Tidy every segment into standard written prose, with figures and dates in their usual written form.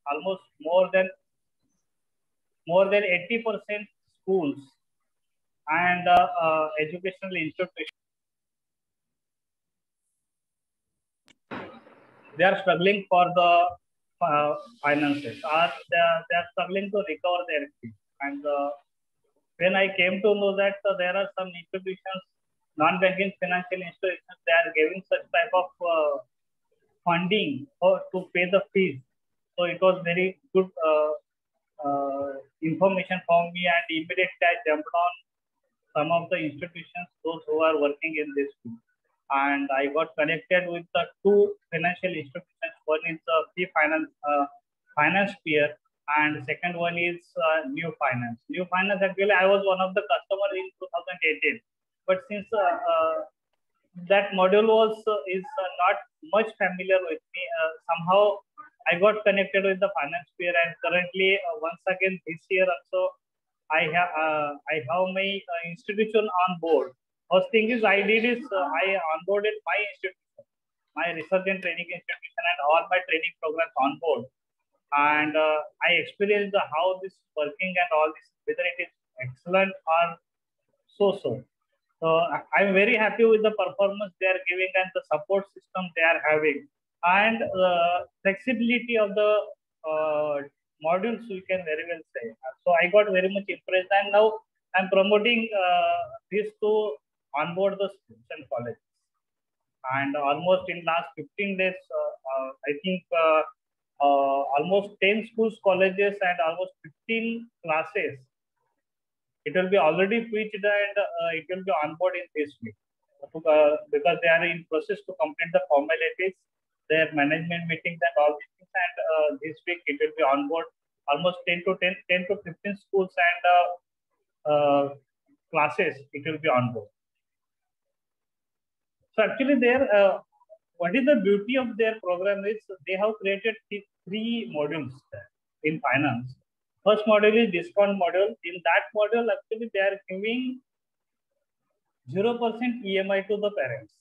almost more than 80% schools and educational institutions, they are struggling for the finances, or they are struggling to recover their fees. And when I came to know that there are some institutions, non-banking financial institutions, they are giving such type of funding to pay the fees. So it was very good information for me, and immediately I jumped on some of the institutions, those who are working in this field. And I got connected with the two financial institutions. One is the finance peer, and second one is New Finance. New Finance, actually, I was one of the customers in 2018. But since that module was is not much familiar with me, somehow I got connected with the finance peer, and currently once again this year also I have my institution on board. First thing is I did is I onboarded my institution, my research and training institution, and all my training programs on board. And I experienced how this is working and all this, whether it is excellent or so. So I'm very happy with the performance they are giving and the support system they are having, and flexibility of the modules, we can very well say. So I got very much impressed, and now I'm promoting this to onboard the schools and colleges. And almost in last 15 days, I think almost 10 schools, colleges, and almost 15 classes, it will be already pitched, and it will be on board in this week, because they are in process to complete the formalities, their management meetings and all these things. And this week it will be on board almost 10 to 15 schools and classes. It will be on board. So actually, what is the beauty of their program is they have created three modules in finance. First module is discount module. In that module, actually, they are giving 0% EMI to the parents.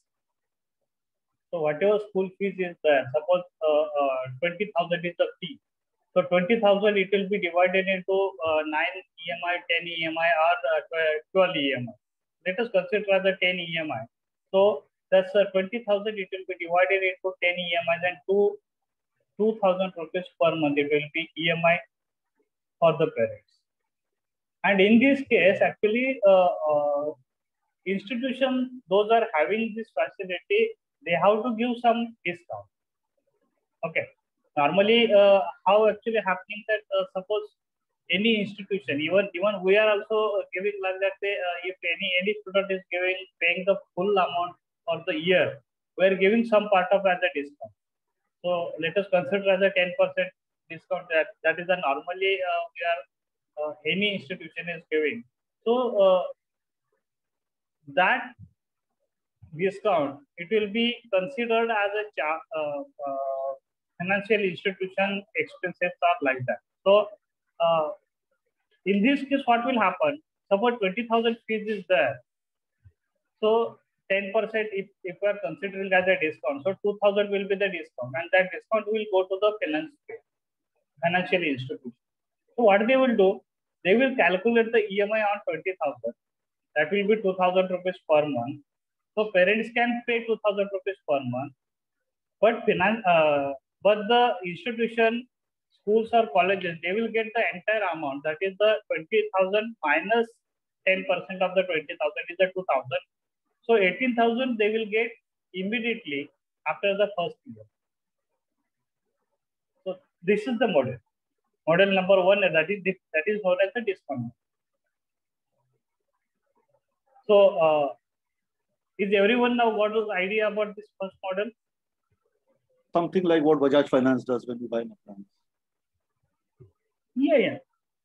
So whatever school fees is there, suppose 20,000 is the fee. So 20,000, it will be divided into 9 EMI, 10 EMI, or 12 EMI. Let us consider as a 10 EMI. So that's 20,000, it will be divided into 10 EMIs, and 2,000 rupees per month, it will be EMI for the parents. And in this case, actually, institutions, those are having this facility, they have to give some discount. Okay. Normally, how actually happening that suppose any institution, even we are also giving like that. If any student is paying the full amount for the year, we are giving some part of as a discount. So let us consider as a 10% discount. That is a normally we are any institution is giving. So that discount, it will be considered as a financial institution expenses are like that. So in this case, what will happen? Suppose 20,000 fees is there. So 10%, if we are considering as a discount, so 2,000 will be the discount, and that discount will go to the financial institution. So what they will do, they will calculate the EMI on 20,000. That will be 2,000 rupees per month. So parents can pay 2,000 rupees per month, but the institution, schools or colleges, they will get the entire amount. That is the 20,000 minus 10% of the 20,000 is the 2,000. So 18,000 they will get immediately after the first year. So this is the model. Model number one, that is known as the discount. So is everyone now got the idea about this first model? Something like what Bajaj Finance does when you buy an appliance. Yeah.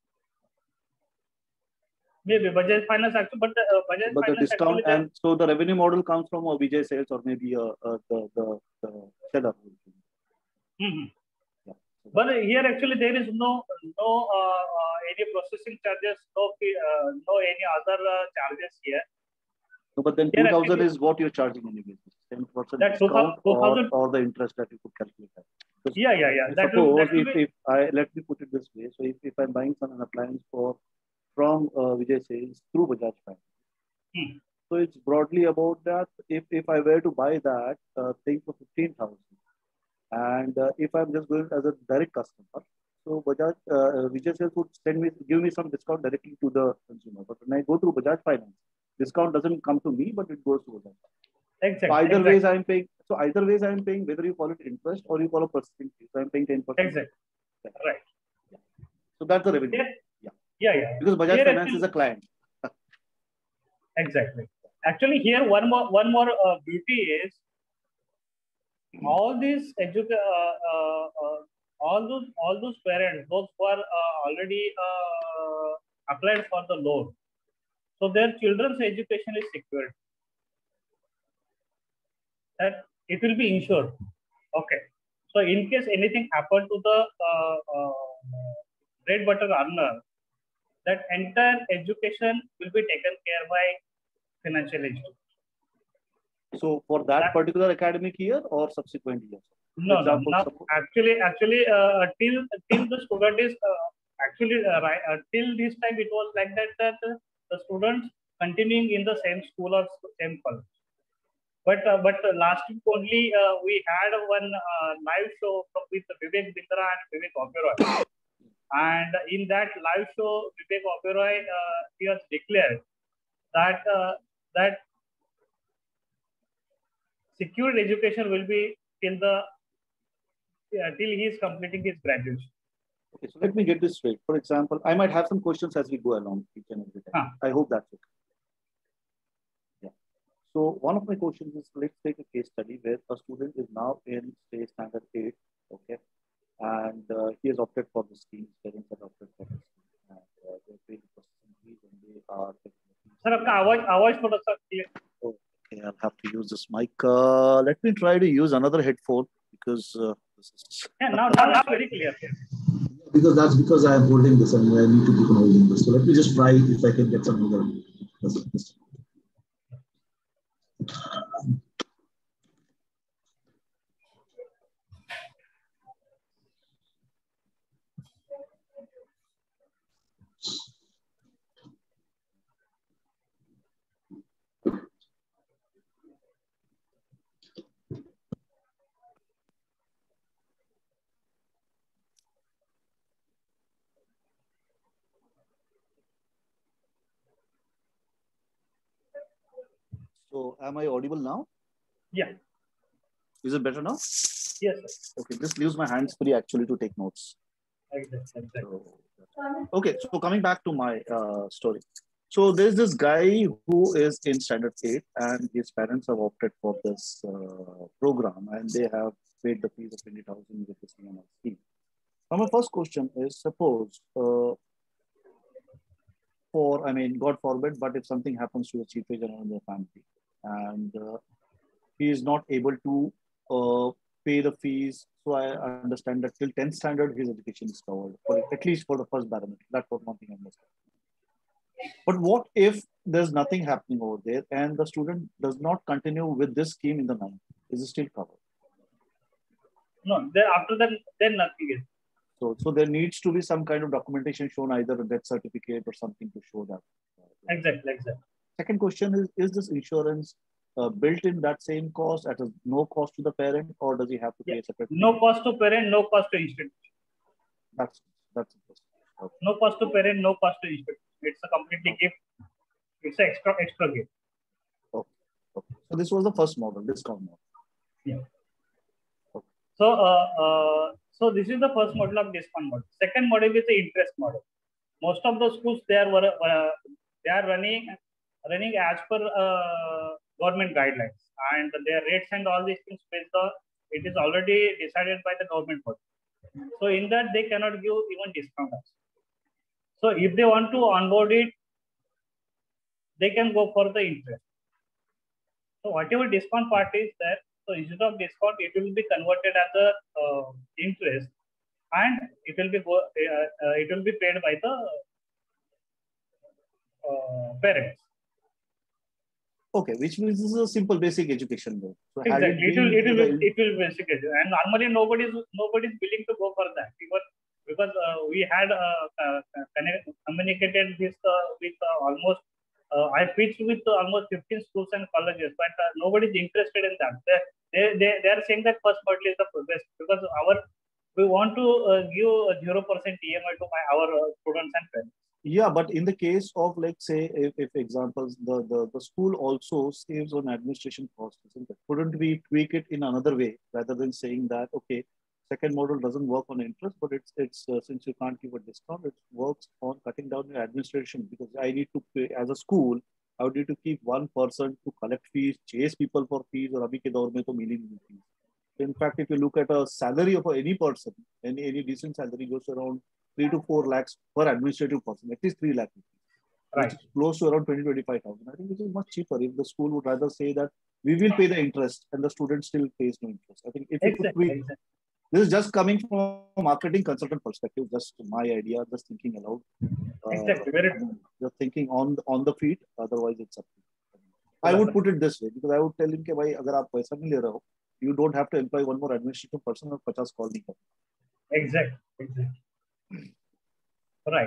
Maybe Bajaj Finance actually, but the discount, and so the revenue model comes from a Vijay Sales or maybe the seller. Mm-hmm. Yeah. But here actually there is no any processing charges, no any other charges here. No, but then 2,000 is what you're charging anyway. 10% That discount 2000. or the interest that you could calculate that. Yeah. That Suppose will if I let me put it this way. So if I'm buying an appliance from Vijay Sales through Bajaj Finance, so it's broadly about that. If I were to buy that thing for 15,000, and if I'm just going as a direct customer, so Bajaj Vijay Sales would give me some discount directly to the consumer. But when I go through Bajaj Finance, discount doesn't come to me, but it goes to Bajaj. Exactly. So either ways I'm paying. So either ways I'm paying, whether you call it interest or you call it processing fee. So I'm paying 10%. Exactly. Right. Yeah. So that's the revenue. Yeah. Because Bajaj Here Finance is a client. Exactly. Actually, here one more beauty is all these all those parents, those who are already applied for the loan, so their children's education is secured. That it will be insured. Okay. So in case anything happened to the bread butter earner, that entire education will be taken care by financial institution. So for that particular academic year or subsequent years? No. Actually, till the student is till this time it was like that the students continuing in the same school or same college. But last week only we had one live show with Vivek Bindra and Vivek Oberoi. And in that live show, Vivek Oberoi he has declared that secured education will be till he is completing his graduation. Okay, so let me get this straight. For example, I might have some questions as we go along each and every time. I hope that's okay. Yeah. So one of my questions is, let's take a case study where a student is now in, say, standard 8, okay, and he has opted for the scheme. Parents have opted for the scheme, and they're paying processing fees, and they are. Sir, आपका आवाज थोड़ा सा clear. Okay, I'll have to use this mic. Let me try to use another headphone because this is. Yeah, now it's very clear. Because I am holding this and I need to keep on holding this. So let me just try if I can get some other. So am I audible now? Yeah. Is it better now? Yes, sir. Okay, this leaves my hands free actually to take notes. Exactly. Okay, so coming back to my story. So there's this guy who is in standard 8 and his parents have opted for this program and they have paid the fees of 20,000 with the CMS scheme. Now my first question is, suppose God forbid, but if something happens to a chief agent in the family and he is not able to pay the fees, so I understand that till 10th standard his education is covered, at least for the first barometer. That's what one thing I understand. But what if there's nothing happening over there and the student does not continue with this scheme in the 9th? Is it still covered? No, after that, then nothing is. So there needs to be some kind of documentation shown, either a death certificate or something to show that. Exactly. Second question is this insurance built in that same cost at no cost to the parent, or does he have to pay a separate? No cost to parent, no cost to institution. That's interesting. Okay. No cost to parent, no cost to institution. It's a completely gift. It's an extra gift. Okay. So this was the first model, discount model. Yeah. Okay. So this is the first model of discount model. Second model is the interest model. Most of the schools they are running as per government guidelines, and their rates and all these things it is already decided by the government body. So in that they cannot give even discount. So if they want to onboard it, they can go for the interest. So whatever discount part is there, so instead of discount, it will be converted as a interest, and it will be paid by the parents. Okay, which means this is a simple basic education though. So exactly, it will basic education, and normally nobody's willing to go for that, because we had communicated this with almost I pitched with almost 15 schools and colleges, but nobody's interested in that. They are saying that first model is the best, because we want to give 0% EMI to our students and parents. Yeah, but in the case of, like, say, if examples, the school also saves on administration costs, isn't it? Couldn't we tweak it in another way rather than saying that, okay, second model doesn't work on interest, but it's since you can't give a discount, it works on cutting down your administration, because I need to pay as a school. I would need to keep one person to collect fees, chase people for fees, or abhi ke daur mein to mili nahi fees. In fact, if you look at a salary of any person, any decent salary goes around 3 to 4 lakhs per administrative person, at least 3 lakh rupees, right, which is close to around 20-25,000. I think this is much cheaper if the school would rather say that we will pay the interest and the student still pays no interest. I think if exactly. This is just coming from a marketing consultant perspective, just my idea, just thinking aloud. Exactly, very true. Just thinking on the feet, otherwise it's up to you. I would put it this way, because I would tell him, bhai, agar aap paisa nahi le rahe ho, you don't have to employ one more administrative person or 50 call nahi karna. Exactly. Right.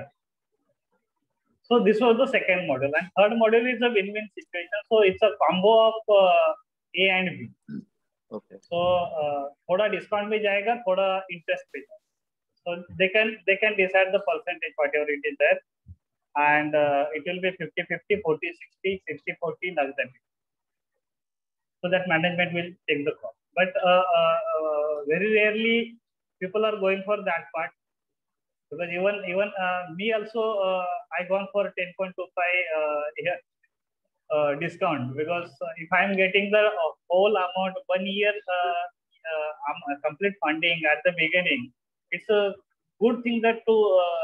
So this was the second model, and third model is a win-win situation. So it's a combo of A and B. Okay. So thoda discount bhi jayega, thoda interest bhi jayega. So they can decide the percentage whatever it is there, and it will be 50-50, 40-60, 60-40, like that. So that management will take the call. But very rarely people are going for that part, because even me also I gone for 10.25 discount, because if I am getting the whole amount 1 year complete funding at the beginning, it's a good thing that to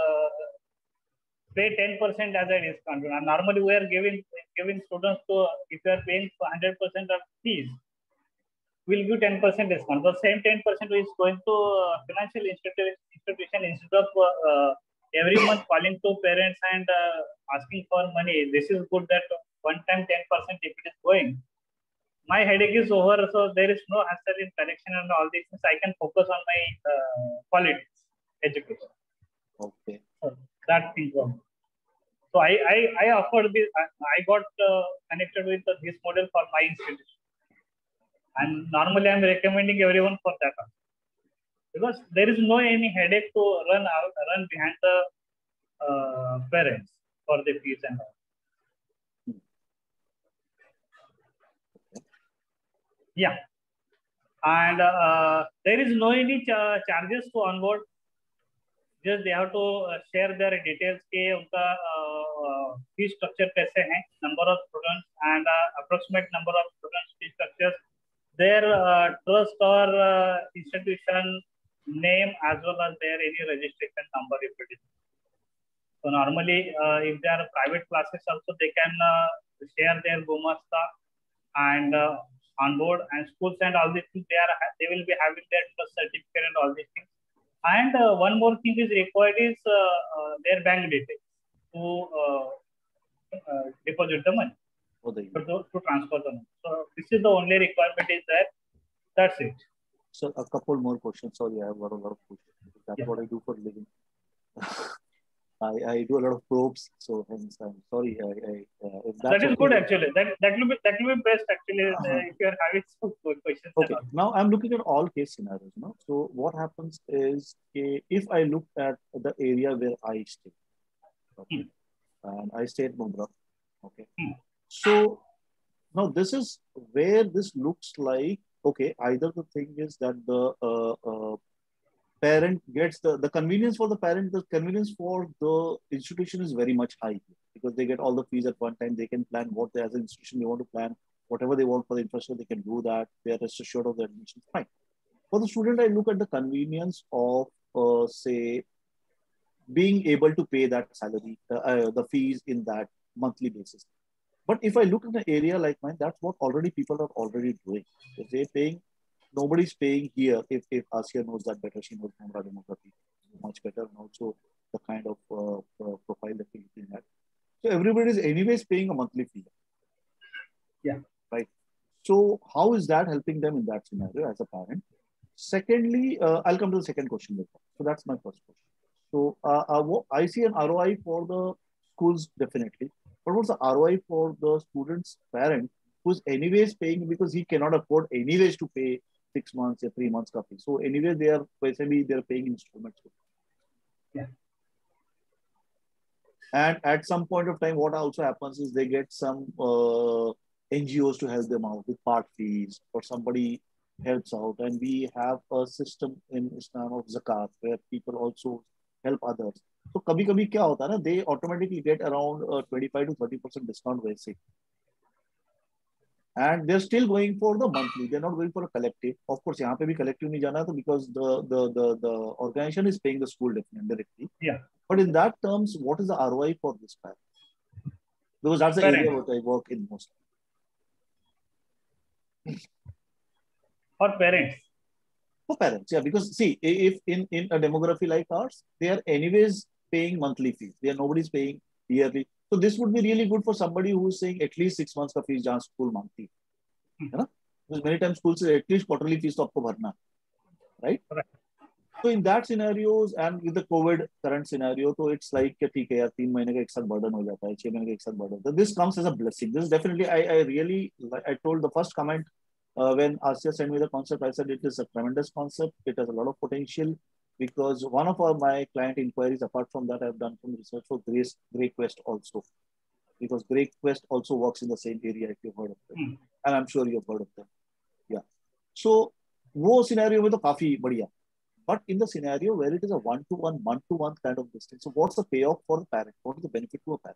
pay 10% as a discount. And normally we are giving students to, if you are paying 100% of fees, we'll give 10% discount. The same 10% is going to financial institution instead of every month calling to parents and asking for money. This is good that one time 10% if it is going. My headache is over, so there is no hassle in collection and all these things. I can focus on my quality education. Okay. So that thing. So I offered this. I got connected with this model for my institution. And normally I'm recommending everyone for that, because there is no any headache to run behind the parents for the fees and all. Yeah, and there is no any charges to onboard. Just they have to share their details के उनका fee structure कैसे हैं, number of students and approximate number of students, fee structures, their trust or institution name, as well as their any registration number if it is. So normally if they are private classes also, they can share their Gumasta and on board, and schools and all these things, they will be having their trust certificate and all these things. And one more thing is required is their bank details to deposit the money, to transfer the money. So this is the only requirement is there. That's it. So a couple more questions. Sorry, I have got a lot of questions. That's what I do for a living. I do a lot of probes, so hence I'm sorry. That is good actually. That will be best actually if you are having some good questions. Okay. Now I'm looking at all case scenarios. No? So what happens is, if I look at the area where I stay, okay, and I stay at Mumbai, okay. So now this is where this looks like, okay, either the thing is that the parent gets the convenience for the parent, the convenience for the institution is very much high, because they get all the fees at one time. They can plan what they, as an institution, they want to plan whatever they want for the infrastructure. They can do that. They are rest assured of the admission. Fine. For the student, I look at the convenience of say being able to pay that salary, the fees in that monthly basis. But if I look at the area like mine, that's what already people are already doing. If they're paying, nobody's paying here. If Asia knows that better, she knows Mumbai demography much better, and also the kind of profile that we're looking at. So everybody is anyways paying a monthly fee. Yeah. Right. So how is that helping them in that scenario as a parent? Secondly, I'll come to the second question later. So that's my first question. So I see an ROI for the schools definitely. But what's the ROI for the student's parent who's anyways paying because he cannot afford anyways to pay 6 months or 3 months copy. So anyway, basically they're paying installments. Yeah. And at some point of time, what also happens is they get some NGOs to help them out with part fees, or somebody helps out. And we have a system in Islam of zakat where people also help others. So kabhi kya hota na, they automatically get around 25 to 30% discount वैसे. And they're still going for the monthly. They're not going for a collective. Of course, यहाँ पे भी collective नहीं जाना था because the organization is paying the school directly. Yeah. But in that terms, what is the ROI for this parent? Because that's the area what I work in most. For parents. For parents, yeah. Because see, if in a demography like ours, they are anyways paying monthly fees. Nobody's paying yearly. So this would be really good for somebody who is saying at least 6 months का fees जहाँ school मांगती है ना? Because many times schools say at least quarterly fees तो आपको भरना, right? Correct. So in that scenarios and with the COVID current scenario, so it's like ठीक है यार 3 महीने का एक साथ burden हो जाता है, 6 महीने का एक साथ burden. So this comes as a blessing. This is definitely I really I told the first comment when Asya sent me the concept, I said it is a tremendous concept. It has a lot of potential because one of my client inquiries, apart from that, I've done some research for GreyQuest also, because GreyQuest also works in the same area if you've heard of them, and I'm sure you've heard of them. Yeah. So वो scenario में तो काफी बढ़िया. But in the scenario where it is a one-to-one, month-to-month kind of distance, so what's the payoff for the parent? What is the benefit to a parent?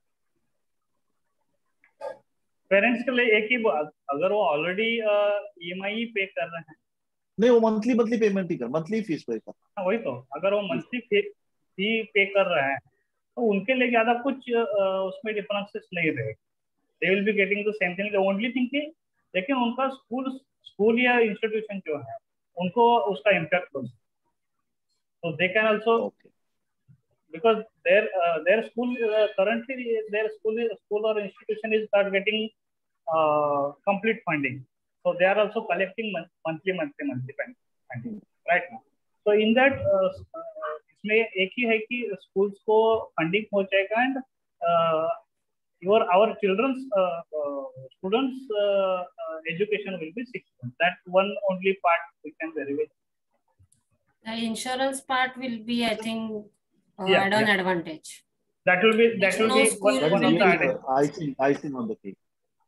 Parents के लिए एक ही अगर वो ऑलरेडी EMI पे कर रहे हैं, नहीं वो मंथली पेमेंट ही कर, मंथली फीस पे कर. वही तो, अगर वो मंथली फी पे कर रहे हैं तो उनके लिए ज्यादा कुछ उसमें डिफरेंसेस नहीं रहेगा. They will be getting the same thing. The only thing कि लेकिन उनका स्कूल या इंस्टीट्यूशन जो है उनको उसका इम्पैक्ट हो. So they can also, because their school currently their school or institution is not getting complete funding, so they are also collecting monthly funding right now. So in that इसमें एक ही है कि schools को funding हो जाएगा and our children's students education will be 6 months. That one only part we can verify. The insurance part will be, I think, add-on advantage. That will be one of the icing on the cake.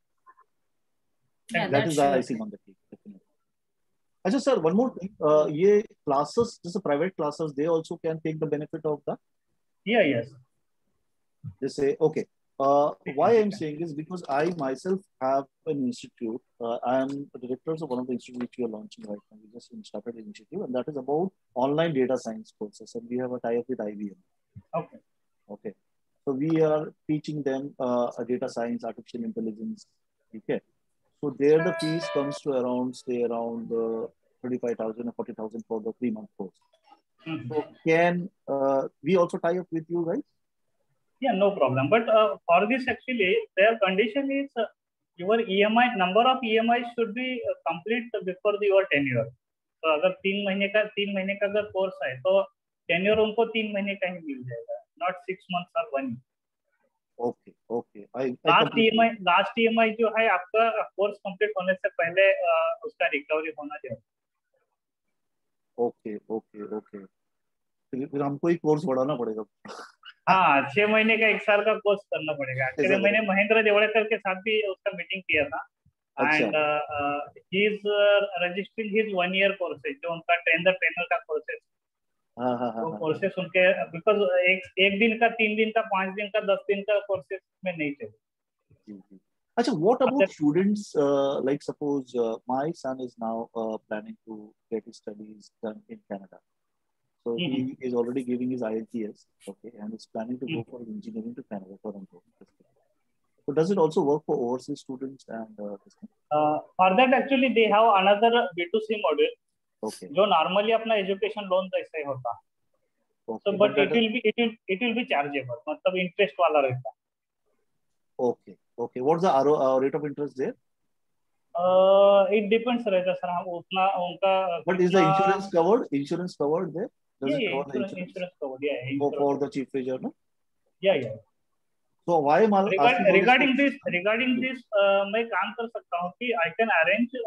Yeah, that is the icing on the cake. Definitely. Ajay sir, one more thing. ये classes, just private classes, they also can take the benefit of that. Yeah, yes. They say okay. Why I'm saying is because I myself have an institute. I am a director of one of the institutes which we are launching right now. We just started an initiative, and that is about online data science courses. And we have a tie-up with IBM. Okay. Okay. So we are teaching them data science, artificial intelligence. Okay. So there the fees comes to around 35,000 or 40,000 for the 3-month course. So can we also tie up with you guys? Yeah, no problem. But for this, actually, their condition is your EMI number of EMI should be complete before your tenure. तो अगर 3 महीने का अगर course है तो tenure उनको 3 महीने का ही मिल जाएगा, not 6 months or 1 year. Okay. Last EMI जो है आपका कोर्स कंप्लीट होने से पहले उसका रिकवरी होना चाहिए. Okay. फिर हमको ही कोर्स बढ़ाना पड़ेगा. हाँ, 6 महीने का 1 साल का कोर्स करना पड़ेगा. एक्चुअली मैंने महेंद्र देवड़ेकर के साथ भी उसका मीटिंग किया था. And he is registering his 1 year courses जो उनका ट्रेनर का कोर्सेज. वो कोर्सेज उनके बिकॉज एक दिन का, 3 दिन का, 5 दिन का, 10 दिन का कोर्सेज में नहीं चाहिए. अच्छा, what about students? Like suppose my son is now planning to get his studies done in Canada. So he is already giving his IELTS, okay, and is planning to go for engineering to Canada, Toronto. So does it also work for overseas students and for that actually they have another B2C model, okay, जो normally अपना education loan जैसे होता. Okay, so but it will be chargeable, मतलब interest वाला रहता. Okay. What's the rate of interest there? It depends रहता sir, हम उतना उनका But is the insurance covered? Insurance covered there? Does it cover the insurance covered? Yeah, for the chief treasurer? No? Yeah. So why am I asking regarding this मैं काम कर सकता हूँ कि I can arrange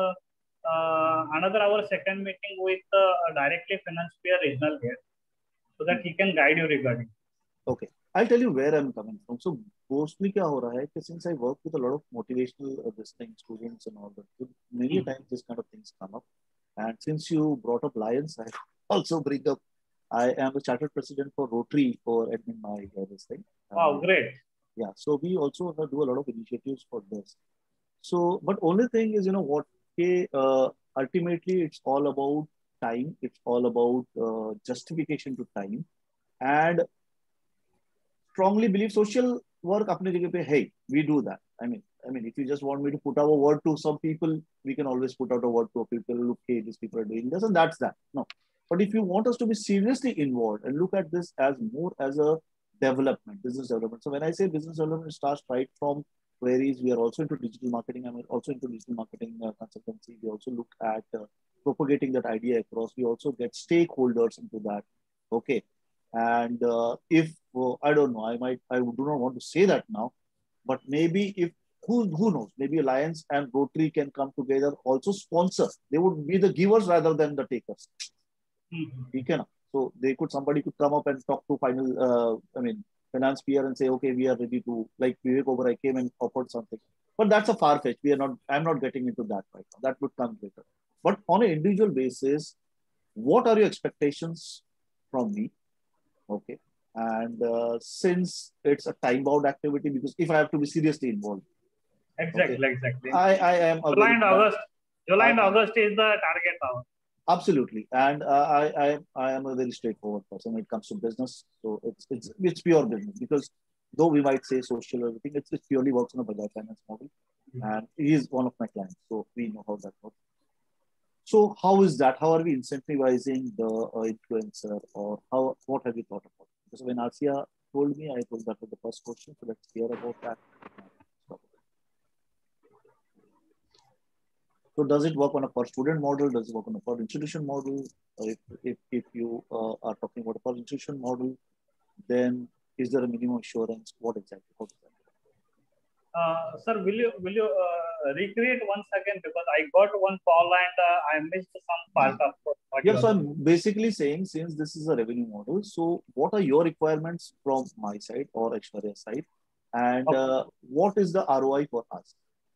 another our second meeting with directly finance peer regional head, so that he can guide you regarding. Okay, I'll tell you where I'm coming from. So mostly क्या हो रहा है कि since I work with a lot of motivational this thing students and all that, so many times this kind of things come up. And since you brought up Lions, I also bring up, I am a chartered president for Rotary for admin my this thing. Wow, great. Yeah, so we also do a lot of initiatives for this. So, but only thing is, you know what, ultimately it's all about time. It's all about justification to time. And strongly believe social work apne jagah pe, hey, we do that. I mean, if you just want me to put out a word to some people, we can always put out a word to people. Look, hey, these people are doing this, and that's that. No, but if you want us to be seriously involved and look at this as more as a development, business development. So when I say business development, it starts right from queries. We are also into digital marketing. I'm also into digital marketing consultancy. We also look at propagating that idea across. We also get stakeholders into that. Okay. And if I don't know, I do not want to say that now, but maybe if who knows, maybe Alliance and Rotary can come together, also sponsor. They would be the givers rather than the takers. Mm-hmm. So somebody could come up and talk to finance peer and say, okay, we are ready to, like Vivek Oberoi came and offered something. But that's a far fetch. I'm not getting into that right now. That would come later. But on an individual basis, what are your expectations from me? Okay. And since it's a time-bound activity, because if I have to be seriously involved. Exactly. I am July and August is the target now. Absolutely. And I am a very straightforward person when it comes to business. So it's pure business, because though we might say social or everything, it purely works on a Bajaj Finance model. Mm-hmm. And he is one of my clients. So we know how that works. So how is that? How are we incentivizing the influencer, or what have you thought about? Because when Asia told me, I told that was the first question. So let's hear about that. So does it work on a per student model? Does it work on a per institution model? If you are talking about a per institution model, then is there a minimum assurance? What exactly? How is that? Sir, will you recreate once again, because I got one call and I missed some part of what you so I'm basically saying, since this is a revenue model, so what are your requirements from my side or Aishwarya's side, and what is the ROI for us?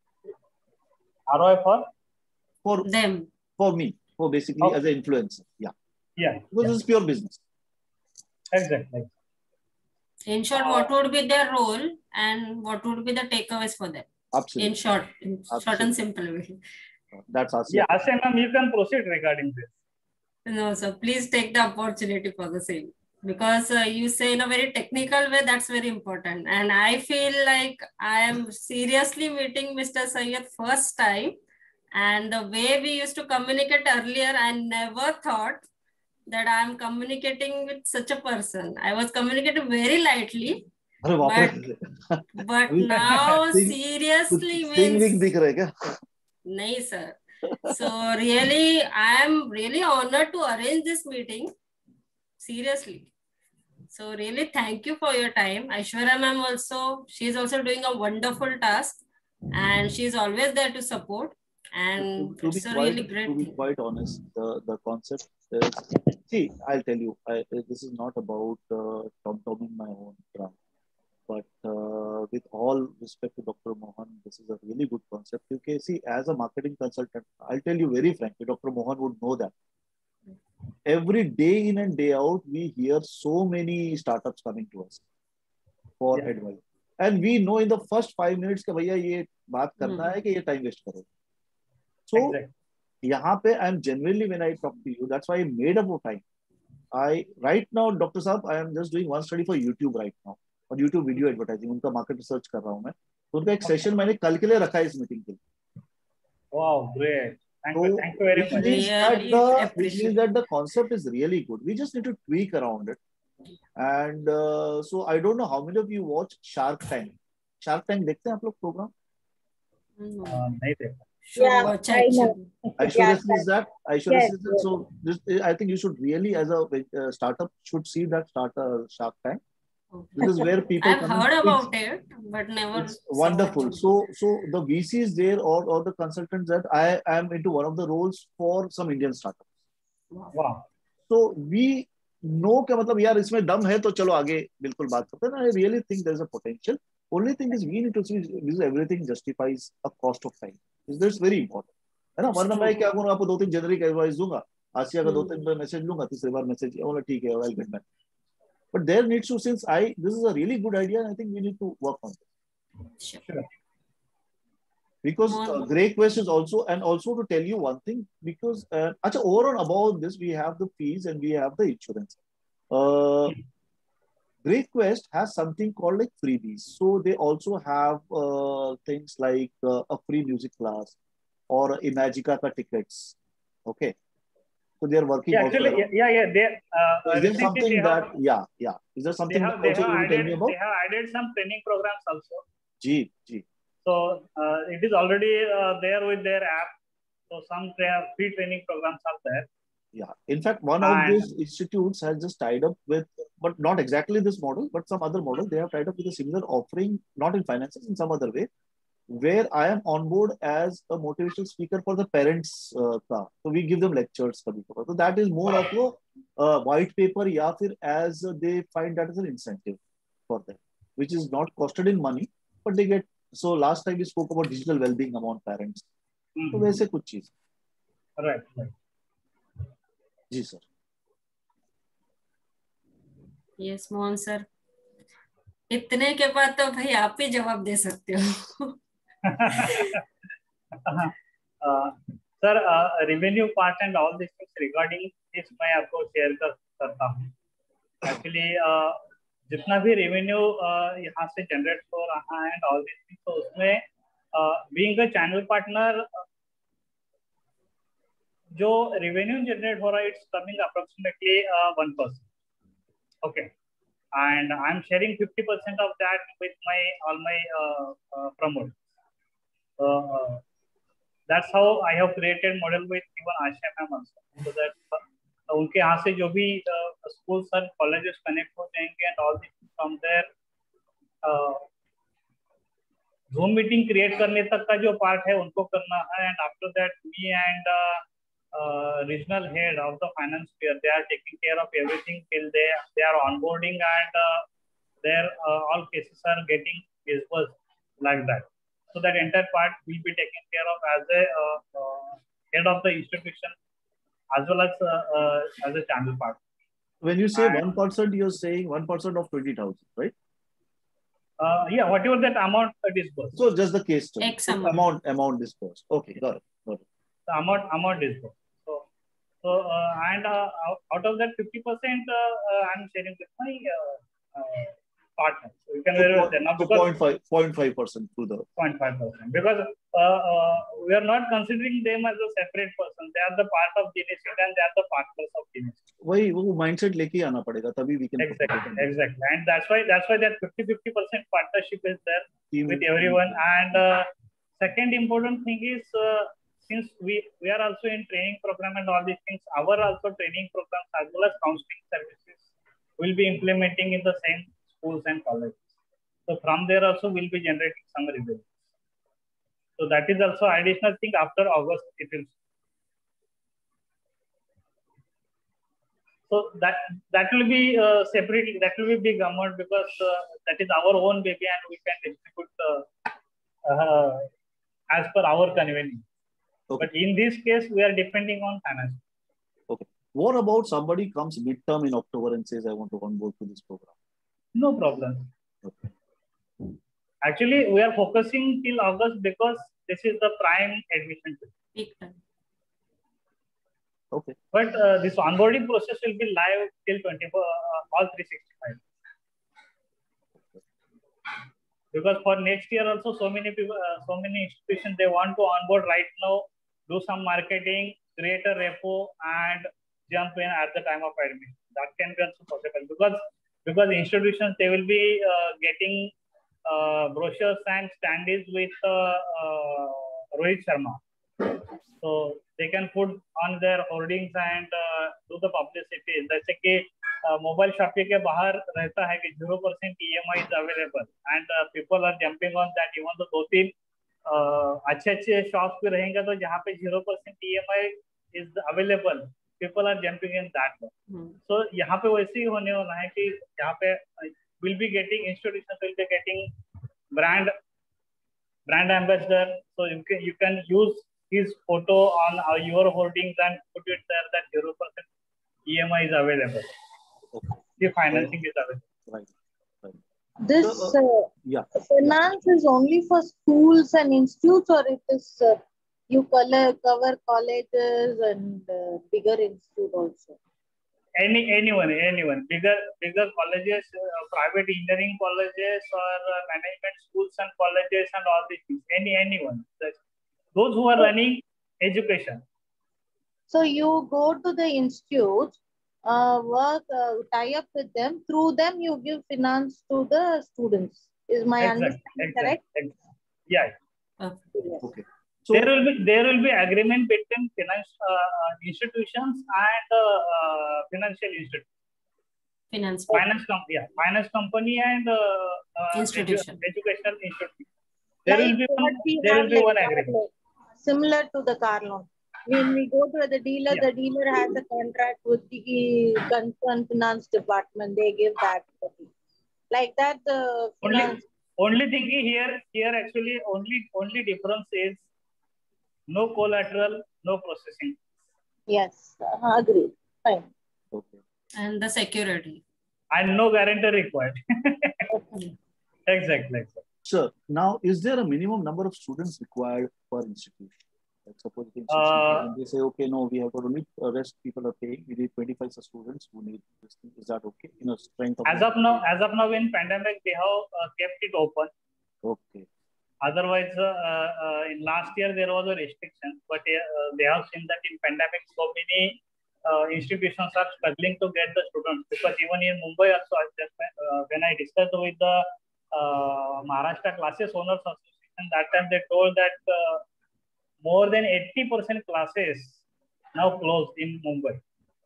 ROI for them, for me, for basically as an influencer. Yeah. Because this is pure business. Exactly. In short, what would be their role and what would be the takeaways for them? Absolutely. In short and simple way. That's awesome. Yeah, Asya ma'am, you can proceed regarding this. No, so please take the opportunity for the same. Because you say in a very technical way, that's very important. And I feel like I am seriously meeting Mr. Syed first time. And the way we used to communicate earlier, I never thought that I am communicating with such a person. I was communicating very lightly, but now seriously means... No, sir. So really, I am really honored to arrange this meeting. Seriously. So really, thank you for your time. Aishwarya ma'am also, she is also doing a wonderful task, and she is always there to support. And it's a really great thing. To be quite honest, the concept is, see, I'll tell you, this is not about tom-tomming my own drum, but with all respect to Dr. Mohan, this is a really good concept. Okay, see, as a marketing consultant, I'll tell you very frankly, Dr. Mohan would know that. Every day in and day out, we hear so many startups coming to us for advice. And we know in the first 5 minutes that bhaiya ye baat karna hai ki ye time waste karo. So, yahan pe I'm genuinely, when I talk to you, that's why I made up time. Right now, Dr. Saab, I am just doing one study for YouTube right now. और YouTube video advertising, उनका market research कर रहा हूं मैं, तो उनका एक session मैंने कल के लिए रखा है इस मीटिंग के लिए. Wow, great. Thank you very much. Which means that the concept is really good. We just need to tweak around it. And so I don't know how many of you watch Shark Tank. Shark Tank देखते हैं आप लोग programme? नहीं देखा. Should watch actually. Aishwarya sees that. Aishwarya sees that. So this, I think you should really, as a startup, should see that Shark Tank. This is where people I've heard about it, but never. It's wonderful. So the VCs there or the consultants that I am into one of the roles for some Indian startups. Wow. So we know कि मतलब यार इसमें दम है तो चलो आगे बिल्कुल बात करते हैं. I really think there's a potential. Only thing is we need to see is everything justifies a cost of time. This is very important. है ना? वरना मैं क्या करूँ आपको 2-3 जेनरिक एडवाइस दूंगा. आसिया का 2-3 बार मैसेज लूंगा, तीसरी बार मैसेज बोला ठीक है, I'll get back. But there needs to, since this is a really good idea, I think we need to work on it. Sure. Because GreyQuest is also, and also to tell you one thing, because over and above this, we have the fees and we have the insurance. GreyQuest has something called like freebies. So they also have things like a free music class or Imagica ka tickets. Okay. So they are working. Actually, is there something that, is there something that also you will tell me about? They have added some training programs also. Gee. So it is already there with their app. So some free training programs are there. Yeah. In fact, one of these institutes has just tied up with, but not exactly this model, but some other model. They have tied up with a similar offering, not in finances, in some other way, where I am on board as a motivational speaker for the parents. So we give them lectures. So that is more of a white paper, as they find that as an incentive for them, which is not costed in money, but they get. So last time we spoke about digital well-being among parents. So वैसे कुछ चीज. Right. जी sir. Yes, Mohan sir. इतने के बाद तो भाई आप ही जवाब दे सकते हो. Sir, revenue part and all these things regarding this मैं आपको share करता हूँ. Actually, जितना भी रेवेन्यू यहाँ से जनरेट हो रहा है एंड ऑल दिस थिंग्स, तो उसमें बीइंग अ चैनल पार्टनर जो रेवेन्यू जनरेट हो रहा है, it's coming approximately 1%. Okay, and I am sharing 50% of that with my all my promoters. That's how I have created model with even Ashiya ma'am also, so that उनके यहाँ से जो भी schools और कॉलेजेस कनेक्ट हो जाएंगे and all this from there Zoom meeting create करने तक का जो पार्ट है उनको करना है. And after that me and regional head of the finance sphere, they are taking care of everything till they are onboarding and their all cases are getting disbursed like that. So that entire part will be taken care of as a head of the institution as well as a channel part. When you say 1%, you're saying 1% of 20,000, right? Yeah, whatever that amount disbursed. So just the case study. X amount disbursed. Okay, got it. The amount disbursed. So and out of that 50%, I'm sharing with my partner. So you can because 0.5% to the 0.5%, because we are not considering them as a separate person. They are the part of Genesis and they are the partners of Genesis. वही वो mindset लेके आना पड़ेगा तभी we can exactly, and that's why that 50% partnership is there with everyone. And second important thing is, since we are also in training program and all these things, our also training programs as well as counseling services will be implementing in the same schools and colleges. So from there also we'll be generating some revenue. So that is also additional thing. After August it will. So that will be separately. That will be big amount, because that is our own baby and we can distribute as per our convenience. Okay. But in this case, we are depending on finance. Okay. What about somebody comes midterm in October and says, I want to onboard to this program? No problem. Okay. Actually, we are focusing till August because this is the prime admission time. Okay. But this onboarding process will be live till 24, all 365. Because for next year also, so many people, so many institutions, they want to onboard right now, do some marketing, create a repo, and jump in at the time of admission. That can be also possible, because institutions, they will be getting brochures and standees with Rohit Sharma. So they can put on their hoardings and do the publicity. जैसे कि mobile shopping के बाहर रहता है कि 0% EMI is available and people are jumping on that. even तो 2-3 अच्छे shops पे रहेंगे तो जहाँ पे 0% EMI is available, people are jumping in that one. So यहाँ पे वैसे ही होने वाला है कि यहाँ पे will be getting institutions will be getting brand ambassador. So you can use his photo on your hoardings and put it there that 0% EMI is available. Okay. The financing is available. Right. This finance is only for schools and institutes, or it is you cover colleges and bigger institute also? Anyone. Bigger colleges, private engineering colleges, or management schools and colleges and all these things. Anyone. Those who are running education. So you go to the institute, tie up with them. Through them, you give finance to the students. Is my understanding correct? Yeah. Okay. So there will be agreement between institutions and financial institutions. Finance company and institution. Educational institution. There will be one agreement. Similar to the car loan. When we go to the dealer, the dealer has a contract with the concerned finance department. They give that. Like that, the only thing here actually only difference is no collateral, no processing. Yes, agree. Fine. Okay. And the security. And no guarantor required. Exactly. Sir, now is there a minimum number of students required per institution? Like suppose they say, okay, no, we have got only rest people are paying. We need 25 students who need this thing. Is that okay? Strength of as of now, in pandemic, they have kept it open. Okay. Otherwise, in last year there was a restriction, but they have seen that in pandemic, so many institutions are struggling to get the students, because even in Mumbai also, when I discussed with the Maharashtra Classes Owners Association, that time they told that more than 80% classes now closed in Mumbai.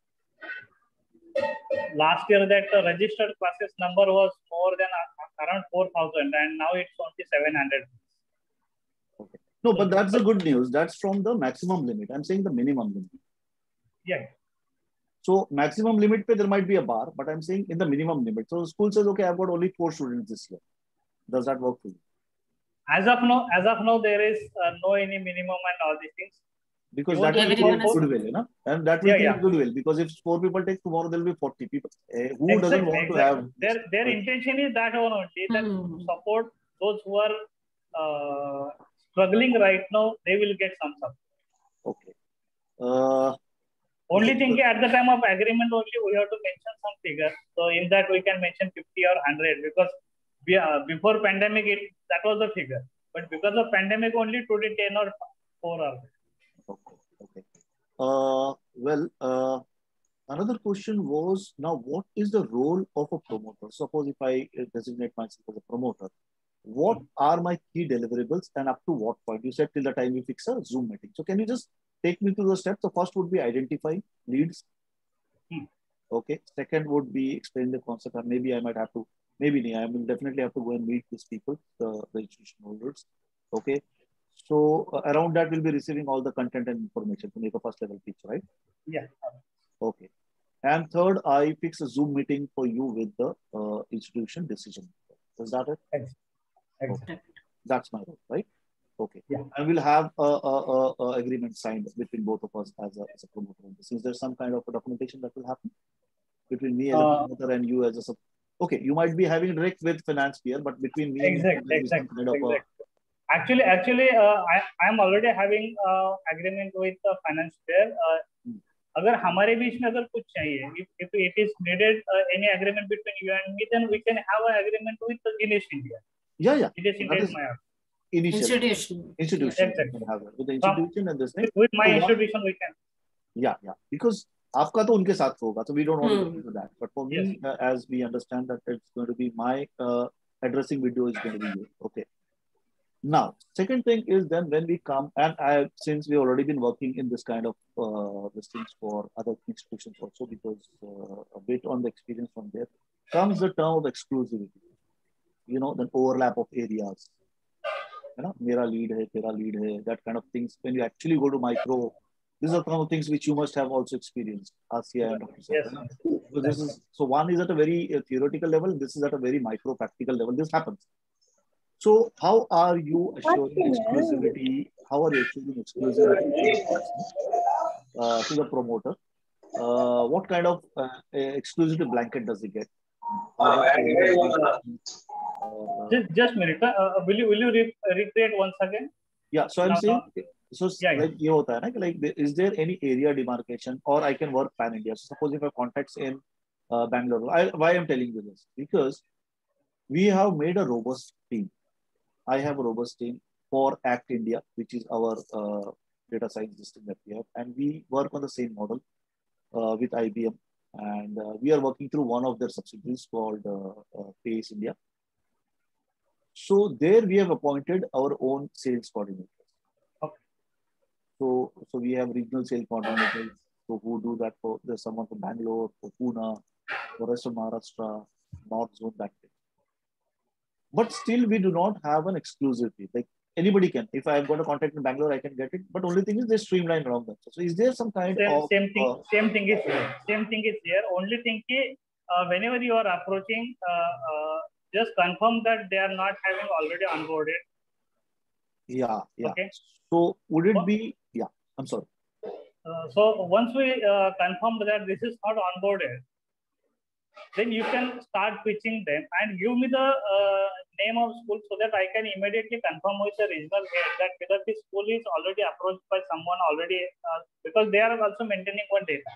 Last year, that registered classes number was more than around 4,000, and now it's only 700. Okay. No, but that's the good news. That's from the maximum limit. I'm saying the minimum limit. Yeah. So maximum limit pe there might be a bar, but I'm saying in the minimum limit. So the school says, okay, I've got only 4 students this year. Does that work for you? As of now, there is no any minimum and all these things. Because that will create goodwill, you know? And that will create goodwill. Because if 4 people take, tomorrow there will be 40 people. Who doesn't want to have? Their intention is that one only, that to support those who are struggling right now. They will get some support. Okay. Only thing at the time of agreement only we have to mention some figure. So in that we can mention 50 or 100, because before pandemic that was the figure. But because of pandemic only today 10 or 4 are there. Okay. Another question was, now what is the role of a promoter? Suppose if I designate myself as a promoter, what are my key deliverables and up to what point? You said till the time you fix a Zoom meeting. So can you just take me through the steps? The first would be identify leads. Okay. Second would be explain the concept, and maybe I might have to, maybe I will definitely have to go and meet these people, the registration holders. Okay. So around that, we'll be receiving all the content and information to make a first level pitch, right? Yeah. Okay. And third, I fix a Zoom meeting for you with the institution decision. Is that it? Exactly. Okay. That's my role, right? Okay. Yeah. And we'll have a agreement signed between both of us as a promoter. Is there some kind of a documentation that will happen between me as a promoter and you as a okay, you might be having direct with finance peer, but between me and exactly. Actually, I'm already having agreement with the finance peer. अगर हमारे बीच में अगर कुछ चाहिए, if it is needed any agreement between you and me, then we can have an agreement with the Guinness India. Yeah. Guinness India is my institution. Exactly. With the institution and this thing. With my institution, we can. Yeah. Because आपका तो उनके साथ होगा, so we don't want to do that. But for me, as we understand that it's going to be my addressing video is going to be you. Okay. Now, second thing is then when we come, and since we've already been working in this kind of these things for other institutions also, because a bit on the experience from there, comes the term of exclusivity. You know, the overlap of areas. You know, mera lead hai, tera lead hai, that kind of things. When you actually go to micro, these are some of things which you must have also experienced, Asya and Dr. Yes. So this is, so one is at a very theoretical level, this is at a very micro practical level. This happens. So how are you assuring exclusivity? How are you assuring exclusivity to the promoter? What kind of exclusivity blanket does he get? Just a minute. Will you recreate once again? Yeah. So I'm saying, so yeah, like ये होता है ना कि like is there any area demarcation, or I can work pan India? So suppose if I have contacts in Bangalore, why I'm telling you this? Because we have made a robust team. I have a robust team for ACT India, which is our data science system that we have, and we work on the same model with IBM, and we are working through one of their subsidiaries called PACE India. So there we have appointed our own sales coordinators. Okay. So we have regional sales coordinators who do that for, there's someone from Bangalore, for Pune, for rest of Maharashtra, North Zone, that thing. But still we do not have an exclusivity. Like anybody can, if I've got a contact in Bangalore, I can get it. But only thing is they streamline around that. So is there some kind of... Same thing is here. Same thing is here. Only thing is, whenever you are approaching, just confirm that they are not having already onboarded. Yeah. Okay. So would it be, yeah, I'm sorry. So once we confirm that this is not onboarded, then you can start pitching them and give me the name of school so that I can immediately confirm with the regional head that because the school is already approached by someone already, because they are also maintaining one data.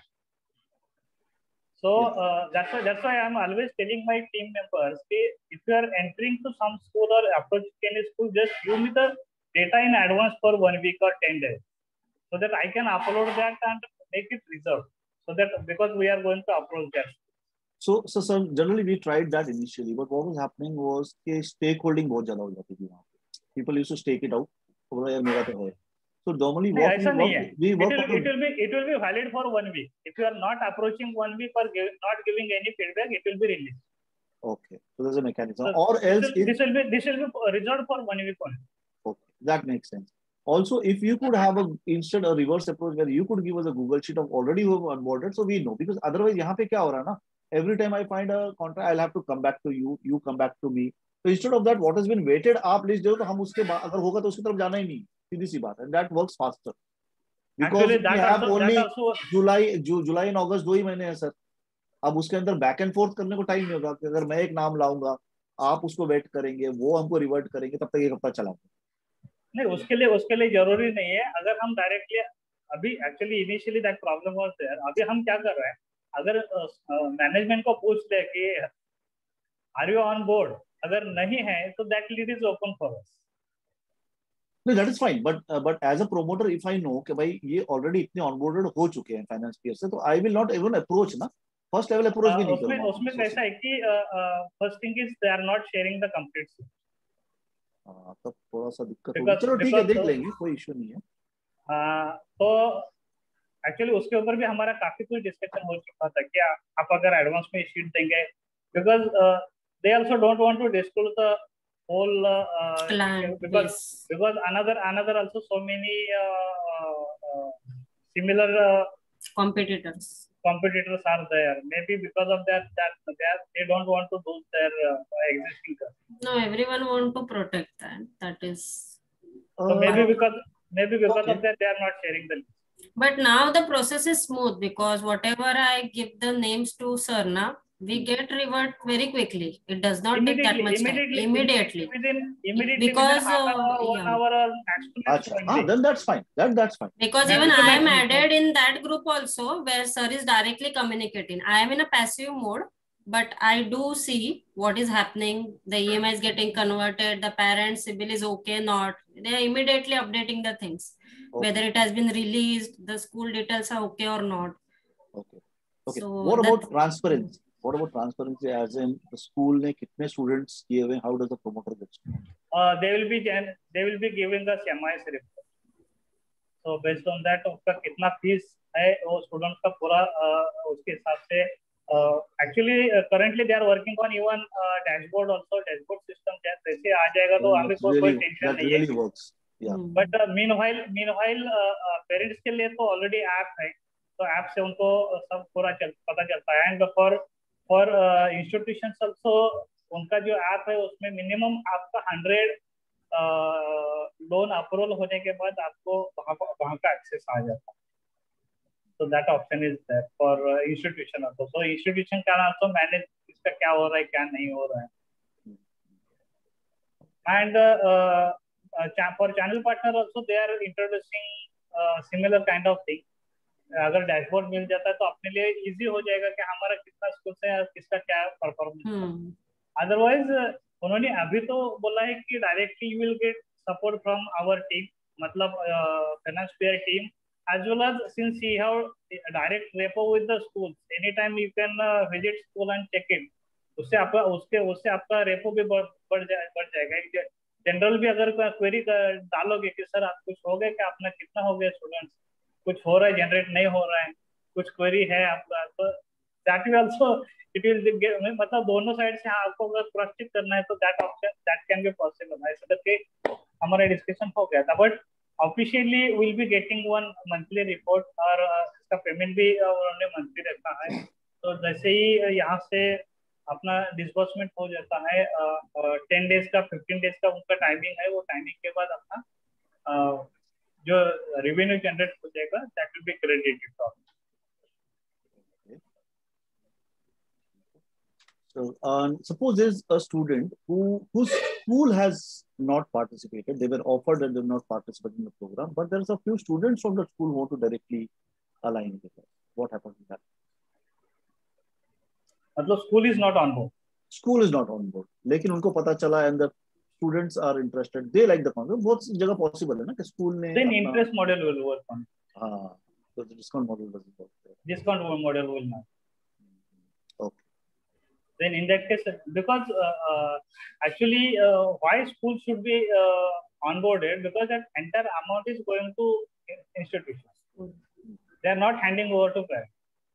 So that's why I'm always telling my team members, if you are entering to some school or approaching any school, just give me the data in advance for 1 week or 10 days, so that I can upload that and make it reserved. So that because we are going to approach that. So sir, generally we tried that initially, but what was happening was stakeholding बहुत ज़्यादा हो जाती थी वहाँ पे. People used to stake it out. So normally what we work it will be valid for 1 week. If you are not approaching 1 week or not giving any feedback, it will be released. Okay, so there's a mechanism. So or else this will be reserved for 1 week only. Okay, that makes sense. Also, if you could have instead a reverse approach where you could give us a Google sheet of already who have onboarded, so we know, because otherwise यहाँ पे क्या हो रहा है ना? Every time I find a contract, I'll have to come back to you. You come back to me. So instead of that, what has been waited, आप list दो तो हम उसके बाद अगर होगा तो उसकी तरफ जाना ही नहीं. सीधी सी बात है. And that works faster. Because we have only July and August 2 ही महीने हैं सर. अब उसके अंदर बैक एंड फोर्थ करने को टाइम नहीं होगा. अगर मैं एक नाम लाऊंगा, आप उसको वेट करेंगे, वो हमको रिवर्ट करेंगे, तब तक एक हफ्ता चला. नहीं, उसके लिए जरूरी नहीं है. अगर हम डायरेक्टली अभी actually initially that problem was there. अभी हम क्या कर रहे हैं, अगर मैनेजमेंट को पूछ ले कि आर यू ऑन बोर्ड, अगर नहीं है तो that lead is open for us. No, that is fine, but as a promoter, if I know कि भाई ये already इतने onboarded हो चुके हैं finance peers से, तो I will not even approach ना. First level approach भी नहीं करूँगा. उसमें कैसा है कि first thing is they are not sharing the complete sheet. तब थोड़ा सा दिक्कत होगी. चलो ठीक है, देख लेंगे, कोई इशू नहीं है. तो एक्चुअली उसके ऊपर भी हमारा काफी कुछ डिस्कशन हो चुका था कि आप अगर एडवांस में शीट देंगे, because they also don't want to disclose the whole because another also so many similar competitors are there. Maybe because of that they don't want to lose their existing customers. No, everyone want to protect that. That is so maybe because of that they are not sharing the list. But now the process is smooth because whatever I give the names to sir now, we get revert very quickly. It does not take that much time. Immediately. Because within 1 hour or maximum. Then that's fine. That's fine. Because even I am added in that group also where sir is directly communicating. I am in a passive mode, but I do see what is happening. The EMI is getting converted. The parents' CIBIL is okay, not. They are immediately updating the things. Okay. Whether it has been released, the school details are okay or not. Okay. So what about transparency? What about transparency as in the school ने कितने students किए हुए? How does the promoter get? They will be giving us MIS report. So based on that, उसका कितना fees है वो students का पूरा उसके हिसाब से actually currently they are working on even dashboard also, dashboard system जैसे आ जाएगा तो हमें कोई tension नहीं है. Works. Yeah. But meanwhile parents के लिए तो already app है, तो app से उनको सब पूरा पता चलता है. And for institutions also उनका जो app है उसमें minimum आपका 100 लोन अप्रूवल होने के बाद आपको वहाँ का एक्सेस आ जाता है. So that option is there for institution also. So institution can also manage इसका क्या हो रहा है क्या नहीं हो रहा है. And for channel partner also they are introducing similar kind of thing. अगर डैशबोर्ड मिल जाता है तो अपने लिए इजी हो जाएगा कि हमारा कितना स्कूल से किसका क्या परफॉर्मेंस. अदरवाइज उन्होंने अभी तो बोला है कि directly you will get support from our team, मतलब finance pair team, as well as since you have direct repo with the schools, anytime you can visit school and check it. उससे आपका repo भी बढ़ जाएगा. General भी अगर query डालोगे कि सर आप कुछ हो गया क्या, अपना कितना हो गया स्टूडेंट्स, कुछ हो रहा है जनरेट नहीं हो रहा है, कुछ क्वेरी है आपका, तो that will also it will मतलब दोनों साइड से आपको अगर क्रॉस चेक करना है तो that option that can be possible. ऐसा करके हमारा डिस्कशन हो गया था. But officially will be getting one monthly report और इसका पेमेंट भी उन्होंने मंथली रखा है. तो जैसे ही यहाँ से अपना डिस्बर्समेंट हो जाता है 10 डेज का 15 डेज का उनका टाइमिंग है, वो टाइमिंग के बाद अपना जो रेवेन्यू जनरेट हो जाएगा that will be credited. So suppose there's a student whose school has not participated. They were offered and they have not participated in the program, but there's a few students from the school who want to directly align with us. What happens with that? मतलब school is not on board. School is not on board. लेकिन उनको पता चला and the students are interested. They like the concept. बहुत जगह possible है ना कि school ने. Then interest model will work on. हाँ, so the discount model doesn't work. Discount model will not. Okay. Then in that case, because actually why school should be onboarded, because that entire amount is going to institutions. They are not handing over to parents.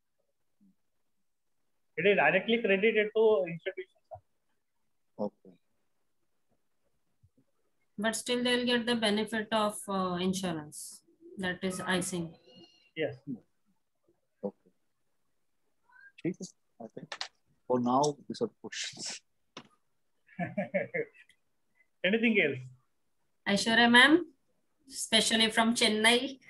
It is directly credited to institutions. Okay. But still they will get the benefit of insurance. That is icing. Yes. Okay. Jesus, I think. For now, these are the questions. Anything else? Aishwarya ma'am, especially from Chennai.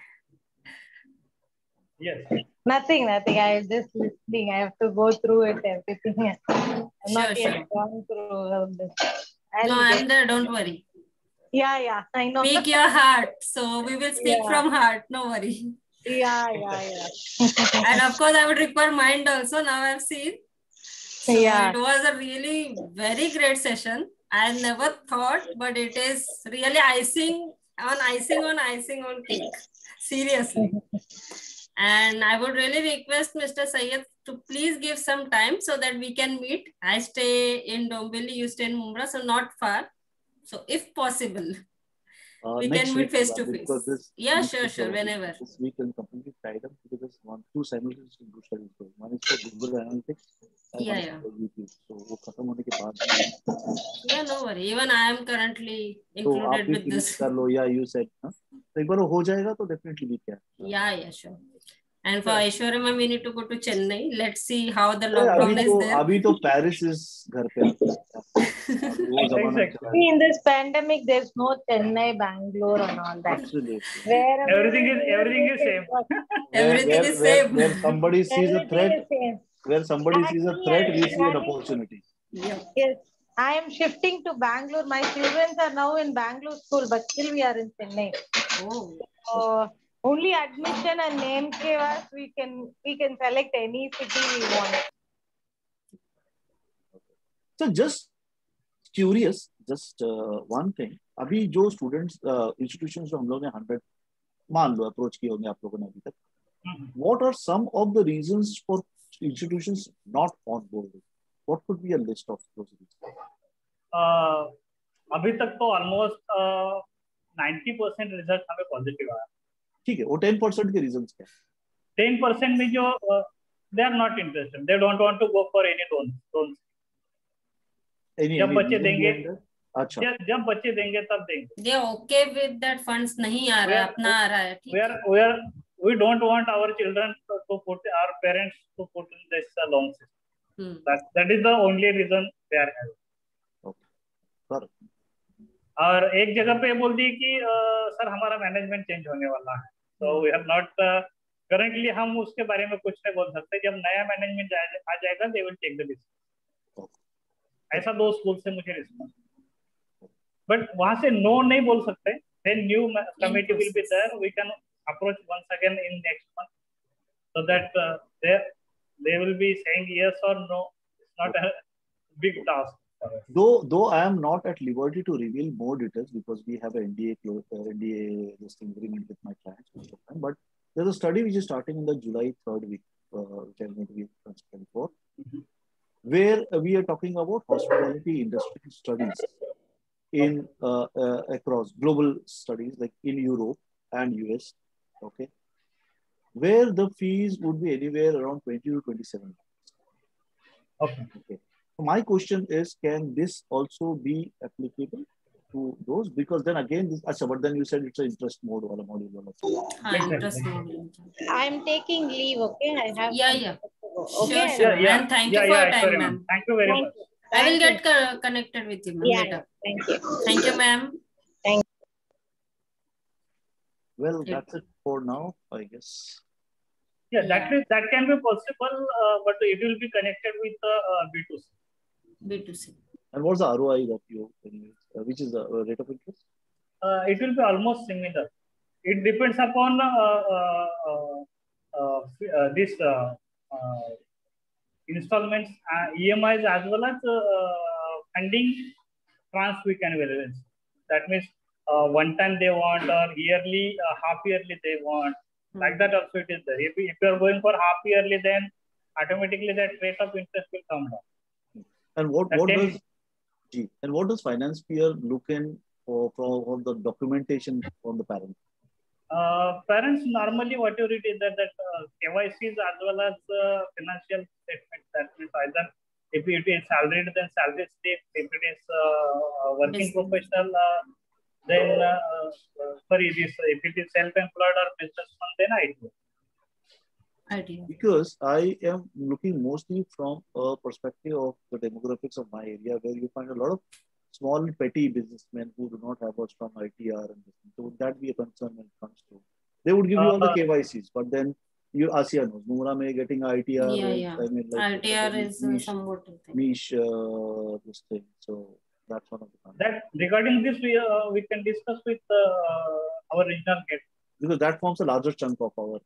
Yes. Nothing. I was just listening. I have to go through it, everything. I'm not yet gone through all this. No, I'm there. Don't worry. Yeah, I know. Speak your heart. So we will speak from heart. No worry. Yeah. And of course, I would require mind also. Now I've seen. So it was a really very great session. I never thought, but it is really icing on cake. Seriously. And I would really request Mr. Syed to please give some time so that we can meet. I stay in Dombivli, you stay in Mumbai, so not far. So if possible, we can meet face to face. Yeah, sure, whenever. This week I'm completely tied up because there's two simultaneous studies going. One is for Google Analytics. Yeah. So वो खत्म होने के बाद. Yeah, no worry. Even I am currently included with this. कर लो, yeah, you said, huh? तो एक बार हो जाएगा तो definitely we can. Yeah, sure. And for Aishwarya ma'am, we need to go to Chennai. Let's see how the lockdown is there. अभी तो Paris is घर पे. See, in this pandemic, there's no Chennai, Bangalore, and all that. Absolutely. Everything is same. Everything is same. Where somebody sees a threat, we see an opportunity. Yes. I am shifting to Bangalore. My children are now in Bangalore school, but still we are in Chennai. Oh. Only admission and name chaos, we can select any city we want. So just curious, one thing. अभी जो students institutions जो हम लोग ने 100 मान लो approach किए होंगे आप लोगों ने अभी तक. What are some of the reasons for institutions not onboarded, what could be a list of those reasons? अभी तक तो ऑलमोस्ट 90% रिजल्ट हमें पॉजिटिव आया. ठीक है, वो 10% के रीजंस क्या? 10% में जो they are not interested, they don't want to go for any loans. जब बच्चे देंगे, अच्छा, जब बच्चे देंगे तब देंगे. They are okay with that funds नहीं आ रहा है, अपना आ रहा है. We don't want our children to put, our parents to put in this loan system. That is the only reason they are having. Okay. और एक जगह पे बोल दी कि सर हमारा मैनेजमेंट चेंज होने वाला है, तो वी हैव नॉट करंटली, हम उसके बारे में कुछ नहीं बोल सकते. जब नया मैनेजमेंट आ जाएगा they will take the decision. ऐसा 2 स्कूल से मुझे रिस्पॉन्स, बट वहां से नो नहीं बोल सकते. Then new committee will be there, we can approach once again in next month, so that they will be saying yes or no. It's not a big task. Though I am not at liberty to reveal more details because we have an NDA listing agreement with my clients, but there's a study which is starting in the July 3rd week, which I'm going to be transparent for, where we are talking about hospitality industry studies in across global studies like in Europe and US, okay, where the fees would be anywhere around 20 to 27. Okay. My question is, can this also be applicable to those? Because then again, but then you said it's an interest mode or a module. Interest mode. I'm taking leave, okay? I have. Yeah. Okay. Sure. And thank you for your time, ma'am. Thank you very much. I will get connected with you, ma'am, later. Thank you. Thank you, ma'am. Thank you. Well, that's it for now, I guess. Yeah, that can be possible, but it will be connected with B2C. B2C. And what's the ROI that you, which is the rate of interest? It will be almost similar. It depends upon this installments, EMIs, as well as funding trans we can evaluate. That means one time they want, or yearly, half yearly they want. Like that also it is there. If you are going for half yearly, then automatically that rate of interest will come down. And what does finance peer look in for the documentation from the parent? Parents normally whatever it is that KYCs as well as financial statements. That means either if it is salaried, then salary slip. If it is working professional, then if it is self-employed or businessman, then ITO. Because I am looking mostly from a perspective of the demographics of my area, where you find a lot of small petty businessmen who do not have a strong ITR, and so would that be a concern when it comes to? They would give you all the KYCs, but then you ASEAN knows Mumra may getting ITR. Yeah. I mean, like, ITR is somewhat niche this thing. So that's one of the concerns. That regarding this, we can discuss with our regional head, because that forms a larger chunk of our.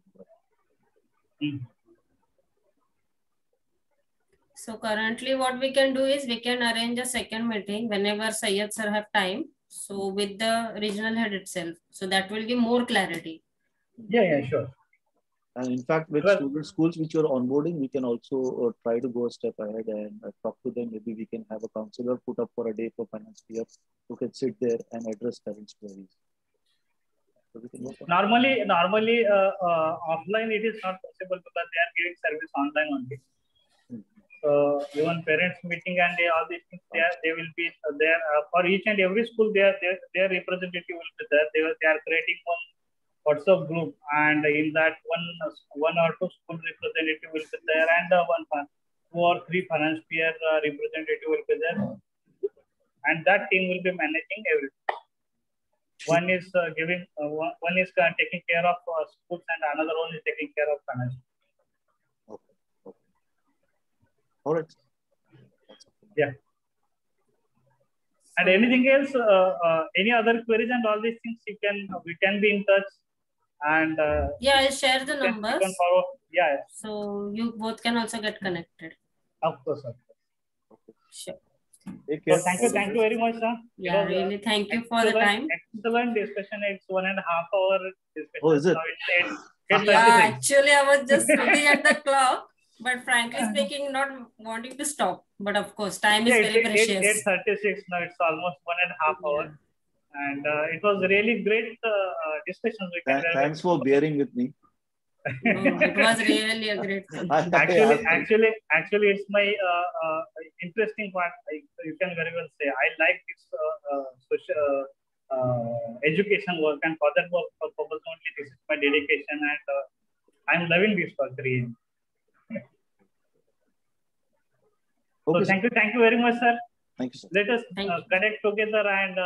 So currently what we can do is we can arrange a second meeting whenever Syed sir have time. So with the regional head itself. So that will give more clarity. Yeah, sure. And in fact, with schools which are onboarding, we can also try to go a step ahead and talk to them. Maybe we can have a counselor put up for a day for finance peer who can sit there and address parents' queries. So we can normally offline it is not possible because they are giving service online only. So even parents meeting and all these things, they will be there for each and every school. Their representative will be there. They are creating one WhatsApp group, and in that one or two school representative will be there, and 2 or 3 finance peer representative will be there, and that team will be managing everything. One is one is taking care of schools, and another one is taking care of finance. Okay. All right. Yeah. And anything else, any other queries and all these things, we can be in touch. And I'll share the numbers. You can follow. Yeah. So you both can also get connected. Of course. Okay. Sure. So thank you very much, sir. Yeah, really, thank you for the time. Excellent discussion. It's 1.5 hour discussion. Oh, is it? So yeah, actually, I was just looking at the clock. But frankly speaking, not wanting to stop. But of course, time is very precious. 8:36 now. It's almost 1.5 hours. And it was really great discussions. Thanks for bearing with me. It was really a great thing. Actually, it's my interesting part. You can very well say I like this social education work, and for that work purpose only this is my dedication, and I'm loving this work really. Okay, so thank you very much, sir. Thank you, sir. Let us connect together and.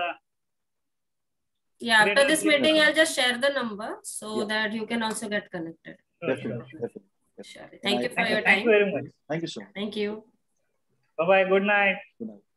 Yeah, after this meeting, I'll just share the number so that you can also get connected. Definitely. Sure. Thank you for your time. Thank you very much. Thank you, sir. Thank you. Bye-bye. Good night. Good night.